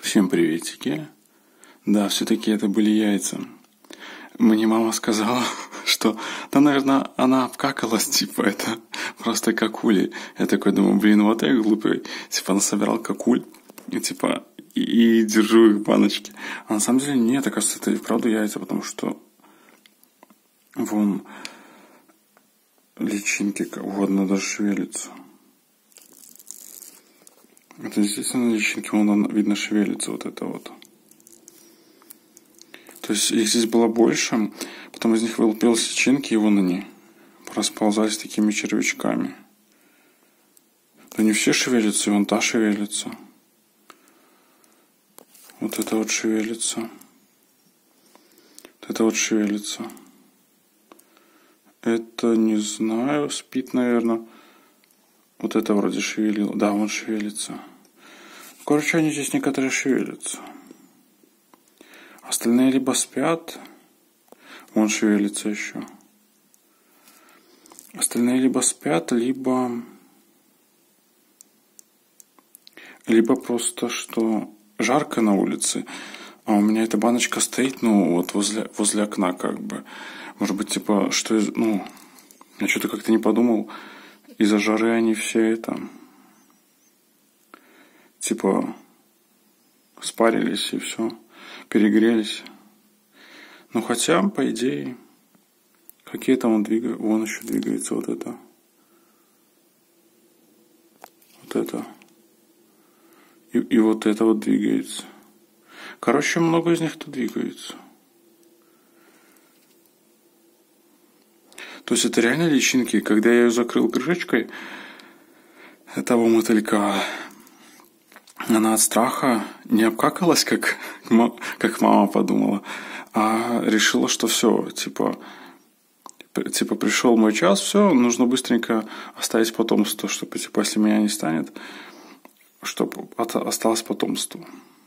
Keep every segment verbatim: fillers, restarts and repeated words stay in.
Всем приветики. Да, все-таки это были яйца. Мне мама сказала, что, да, наверное, она обкакалась, типа, это просто какули. Я такой думаю, блин, вот я глупый. Типа, она собирала какуль, и, типа, и, и держу их в баночке. А на самом деле нет, оказывается, это и вправду яйца, потому что вон личинки, вот, она даже шевелится. Это естественно личинки, вон она, видно, шевелится, вот это вот. То есть их здесь было больше, потом из них вылупились личинки, и вон они расползались такими червячками. Да не все шевелятся, и вон та шевелится. Вот это вот шевелится. Вот это вот шевелится. Это, не знаю, спит, наверное. Вот это вроде шевелило. Да, он шевелится. Короче, они здесь некоторые шевелятся. Остальные либо спят, он шевелится еще. Остальные либо спят, либо... Либо просто, что жарко на улице, а у меня эта баночка стоит, ну, вот возле, возле окна, как бы. Может быть, типа, что... Ну, я что-то как-то не подумал. Из-за жары они все это... Типа... Спарились и все. Перегрелись. Ну, хотя, по идее... Какие там он двигается? Вон еще двигается вот это. Вот это. И, и вот это вот двигается. Короче, много из них тут двигается. То есть это реально личинки. Когда я ее закрыл крышечкой этого мотылька, она от страха не обкакалась, как, как мама подумала, а решила, что все, типа, типа пришел мой час, все, нужно быстренько оставить потомство, чтобы, типа, если меня не станет, чтобы осталось потомство.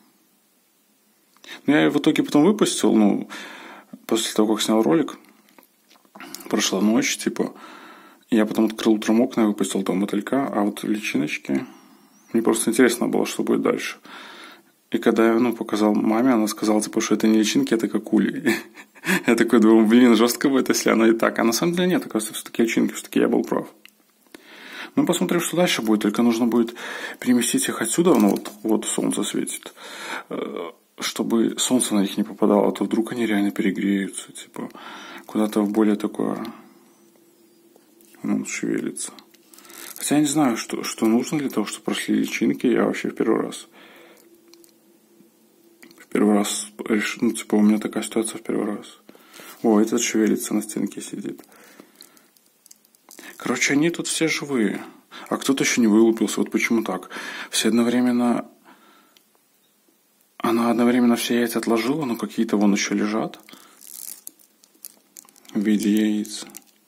Но я в итоге потом выпустил, ну, после того, как снял ролик, прошла ночь, типа, я потом открыл утром окна и выпустил там мотылька, а вот личиночки, мне просто интересно было, что будет дальше. И когда я, ну, показал маме, она сказала, типа, что это не личинки, это какули. Я такой думаю, блин, жестко будет, если она и так. А на самом деле нет, оказывается, все-таки личинки, все-таки я был прав. Ну, посмотрим, что дальше будет. Только нужно будет переместить их отсюда, ну, вот, вот солнце светит, чтобы солнце на них не попадало, а то вдруг они реально перегреются, типа, куда-то в более такое, ну, шевелится. Хотя я не знаю, что, что нужно для того, чтобы прошли личинки, я вообще в первый раз. В первый раз, ну, типа, у меня такая ситуация в первый раз. О, этот шевелится, на стенке сидит. Короче, они тут все живые. А кто-то еще не вылупился. Вот почему так? Все одновременно... Она одновременно все яйца отложила, но какие-то вон еще лежат. В виде яиц.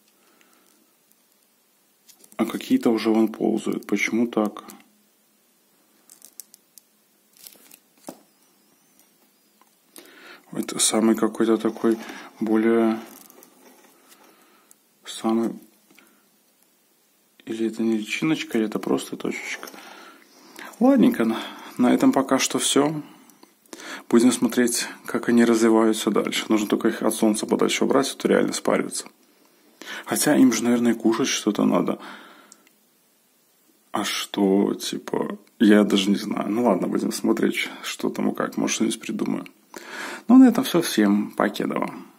А какие-то уже вон ползают. Почему так? Это самый какой-то такой более... Самый... Или это не личиночка, или это просто точечка. Ладненько, на этом пока что все. Будем смотреть, как они развиваются дальше. Нужно только их от солнца подальше убрать, а то реально спариваются. Хотя им же, наверное, кушать что-то надо. А что, типа, я даже не знаю. Ну ладно, будем смотреть, что там и как. Может, что-нибудь придумаю. Ну, на этом все. Всем покедова.